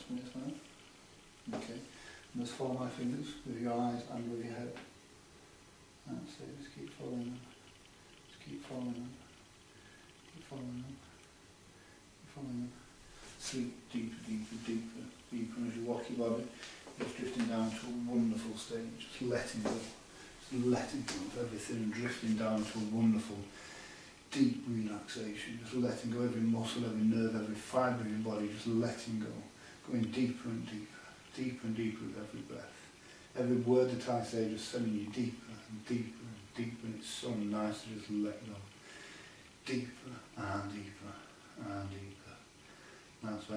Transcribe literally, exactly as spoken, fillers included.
me as well. Okay. And just follow my fingers with your eyes and with your head. That's it, just keep following them. Just keep following them. Keep following them. Keep following them. Sleep deeper, deeper, deeper, deeper. And as you walk your body, just drifting down to a wonderful state. Just letting go. Just letting go of everything and drifting down to a wonderful, deep relaxation. Just letting go every muscle, every nerve, every fibre of your body. Just letting go. Going deeper and deeper. Deeper and deeper with every breath. Every word that I say just sending you deeper and deeper and deeper, and it's so nice to just let go. Deeper and deeper and deeper. That's